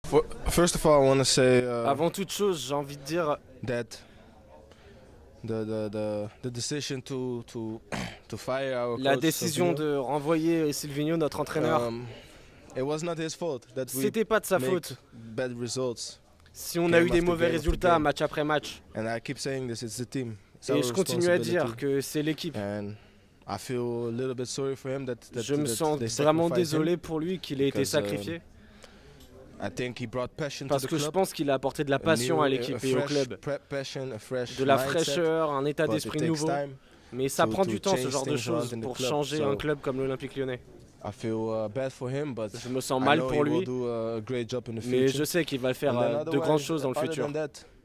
First of all, I want to say Avant toute chose, j'ai envie de dire that the decision to fire our la coach, décision Silvino, de renvoyer Silvino, notre entraîneur, it was not his fault that we c'était pas de sa make faute. bad results. Si on a eu game des after mauvais game after résultats game. match après match, And I keep saying this, it's the team. It's et our je continue à dire responsibility. que c'est l'équipe. And I feel a little bit sorry for him that Je me that sens they vraiment sacrificed him. désolé pour lui qu'il ait été Because, sacrifié, I think he brought passion parce to the que je club. pense qu'il a apporté de la A passion new- à a l'équipe et au fresh club. passion, a fresh De la mindset, fraîcheur, un état but it d'esprit takes nouveau. time. Mais ça to- prend to du temps ce change genre de things around choses in the pour club. changer So- un club comme l'Olympique Lyonnais. I feel bad for him, but Je me sens I mal know pour he will lui, do a great job in the mais future. je sais qu'il va faire And then de grandes choses dans le other futur. than that,